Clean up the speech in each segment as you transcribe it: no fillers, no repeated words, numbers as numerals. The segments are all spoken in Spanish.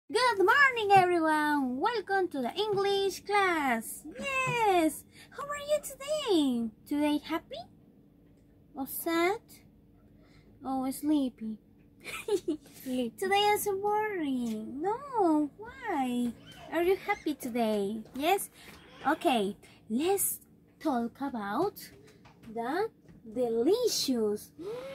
Good morning, everyone. Welcome to the English class. Yes. How are you today? Today happy? Or sad? Or sleepy? Today I'm so boring. No, why? Are you happy today? Yes? Okay, let's talk about the delicious.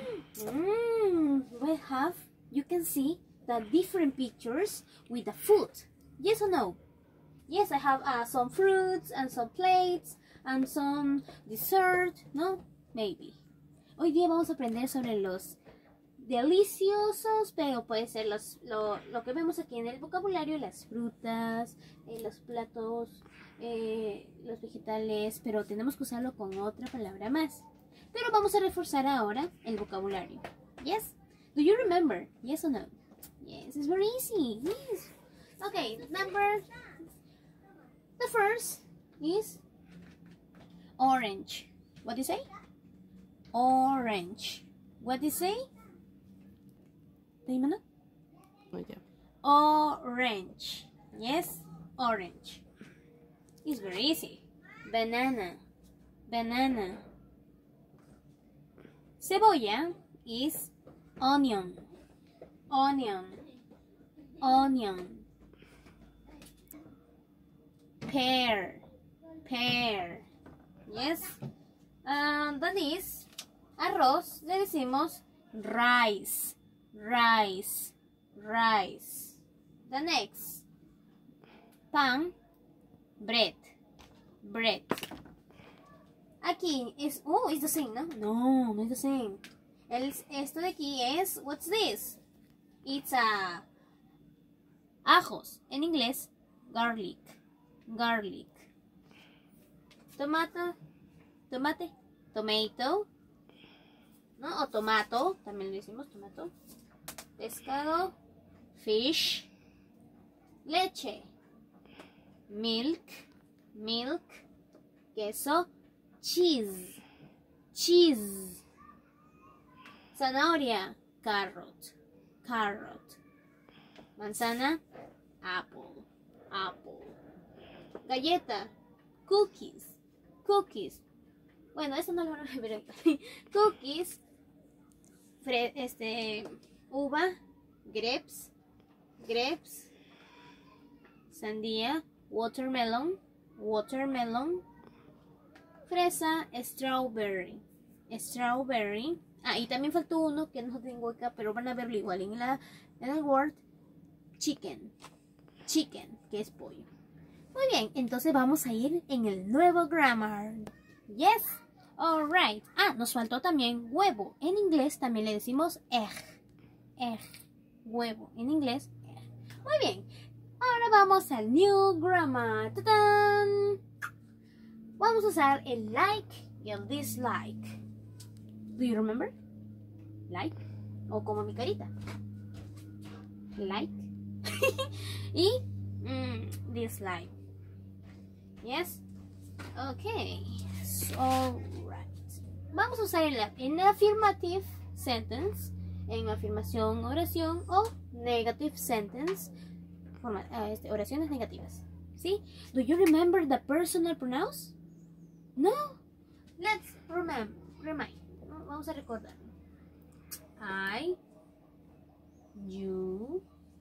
We have, you can see the different pictures with the food. Yes or no? Yes, I have some fruits and some plates and some dessert. No? Maybe. Hoy día vamos a aprender sobre los deliciosos, pero puede ser lo que vemos aquí en el vocabulario, las frutas, los platos, los vegetales, pero tenemos que usarlo con otra palabra más. Pero vamos a reforzar ahora el vocabulario. Yes? Do you remember? Yes or no? Yes, it's very easy. Yes. Okay, remember, the first is orange. What do you say? Orange. What do you say? Tayo mo na? Orange. Yes, orange. It's very easy. Banana. Banana. Cebolla is onion. Onion. Onion. Pear. Pear. Yes. That is arroz. Le decimos rice. Rice. Rice. The next. Pan. Bread. Bread. Aquí es, it's the same, ¿no? No, no es the same. Esto de aquí es, what's this? It's ajos. En inglés, garlic. Garlic. Tomato. Tomate. Tomato. ¿No? O tomato. También le decimos tomato. Pescado. Fish. Leche. Milk. Milk. Queso. Cheese. Cheese. Zanahoria. Carrot. Carrot. Manzana. Apple. Apple. Galleta. Cookies. Cookies. Bueno, eso no lo van a ver ahorita. Cookies. Uva. Grapes. Grapes. Sandía. Watermelon. Watermelon. Fresa. Strawberry. Strawberry. Y también faltó uno que no tengo acá, pero van a verlo igual en el Word. Chicken. Chicken, que es pollo. Muy bien, entonces vamos a ir en el nuevo grammar. Yes. Alright. Nos faltó también huevo. En inglés también le decimos egg. Egg. Huevo. En inglés, egg. Muy bien. Ahora vamos al new grammar. ¡Tatán! Vamos a usar el like y el dislike. Do you remember? Like. O como mi carita. Like. Y dislike. Yes. Okay. So, right. Vamos a usar en affirmative sentence, en afirmación, oración o negative sentence, oraciones negativas. ¿Sí? Do you remember the personal pronouns? No. Let's remind. Vamos a recordar. I, you,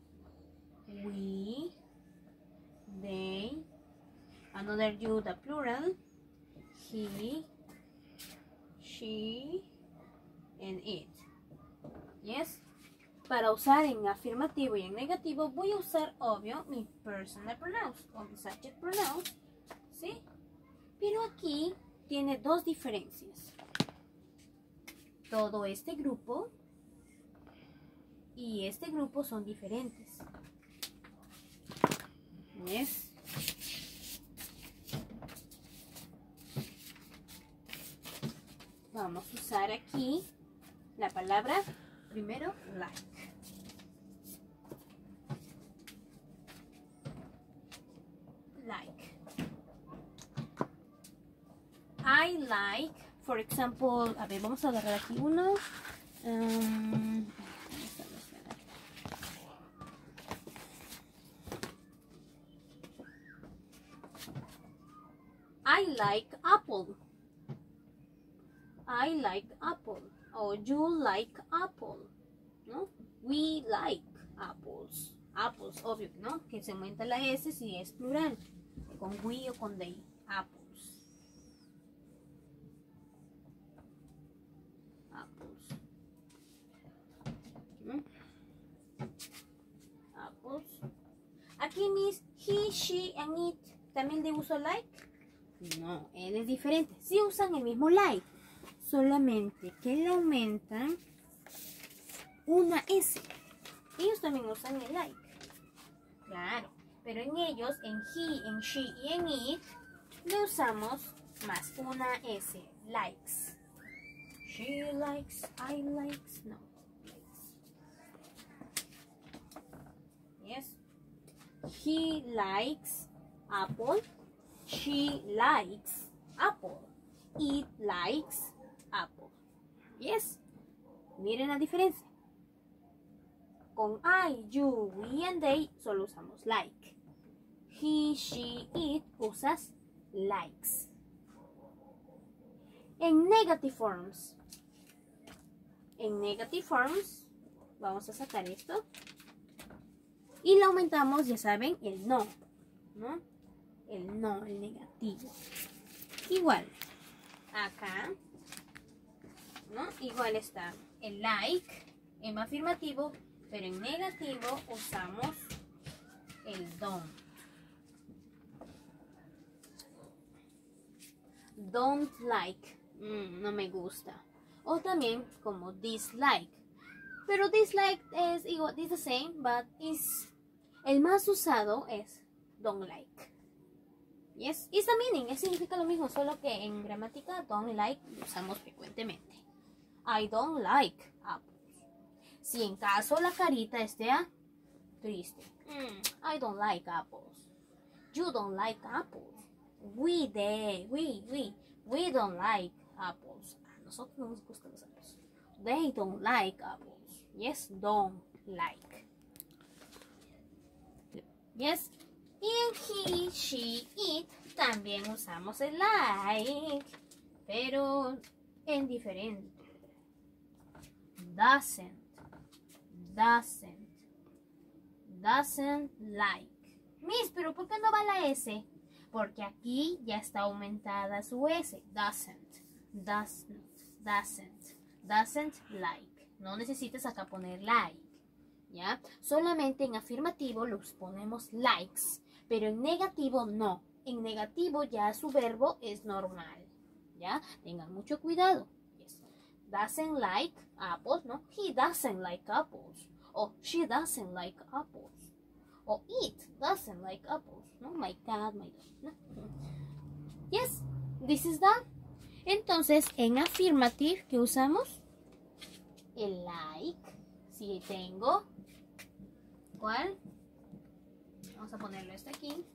we, they, another you, the plural, he, she, and it. Yes. Para usar en afirmativo y en negativo voy a usar, obvio, mi personal pronouns o mi subject pronouns. ¿Sí? Pero aquí tiene dos diferencias. Todo este grupo y este grupo son diferentes. ¿Ves? Vamos a usar aquí la palabra primero like. Like. I like, for example, a ver, vamos a agarrar aquí uno. I like apple. I like apple. O you like apple. ¿No? We like apples. Apples, obvio, ¿no? Que se aumenta la S si es plural. Con we o con they. Apples. Apples. ¿No? Apples. Aquí mis he, she, and it. ¿También de uso like? No, él es diferente. Sí usan el mismo like. Solamente que le aumentan una S. Ellos también usan el like. Claro. Pero en ellos, en he, en she y en it, le usamos más una S. Likes. She likes, I likes, no. Likes. Yes. He likes apple. She likes apple. It likes apple. Yes. Miren la diferencia. Con I, you, we and they solo usamos like. He, she, it usas likes. En negative forms. En negative forms vamos a sacar esto. Y le aumentamos, ya saben, el no. ¿No? El no, el negativo. Igual. Acá. ¿No? Igual está el like en afirmativo, pero en negativo usamos el don't. Don't like. No me gusta. O también como dislike. Pero dislike es igual, it's the same, but is el más usado es don't like. Yes, it's the meaning, significa lo mismo, solo que en gramática don't like lo usamos frecuentemente. I don't like apples. Si en caso la carita esté triste. I don't like apples. You don't like apples. We don't like apples. A nosotros no nos gustan los apples. They don't like apples. Yes, don't like. Yes. Y en he, she, it también usamos el like, pero en diferente. Doesn't like. Miss, pero ¿por qué no va la S? Porque aquí ya está aumentada su S. Doesn't like. No necesitas acá poner like. ¿Ya? Solamente en afirmativo los ponemos likes, pero en negativo no. En negativo ya su verbo es normal. ¿Ya? Tengan mucho cuidado. Yes. Doesn't like apples, ¿no? He doesn't like apples. O she doesn't like apples. O it doesn't like apples. ¿No? My cat, my dog. ¿No? Yes, this is that. Entonces, en affirmative, ¿qué usamos? El like. Si tengo. ¿Cuál? Vamos a ponerlo este aquí.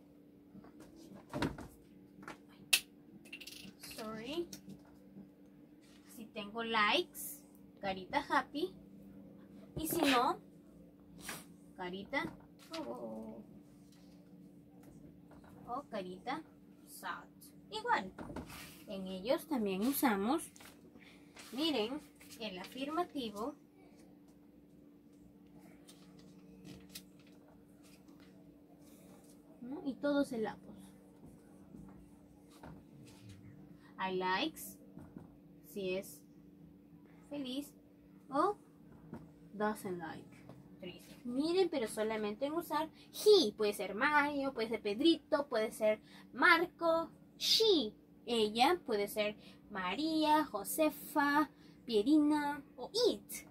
Sorry. Si tengo likes, carita happy. Y si no, carita o carita sad. Igual. En ellos también usamos, miren, el afirmativo. ¿No? Y todos sílabos. I likes, si es feliz, o doesn't like, triste. Miren, pero solamente en usar he. Puede ser Mario, puede ser Pedrito, puede ser Marco. She, ella, puede ser María, Josefa, Pierina o it.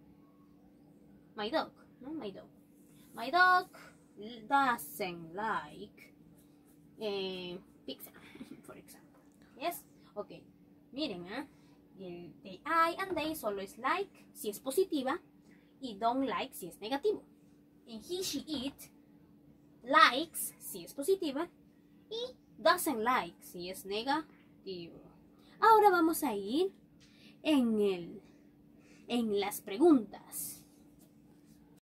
My dog, ¿no? My dog. My dog doesn't like pizza, for example. Yes? Ok. Miren, el de I and they solo es like si es positiva y don't like si es negativo. En he, she, it, likes si es positiva y doesn't like si es negativo. Ahora vamos a ir en las preguntas.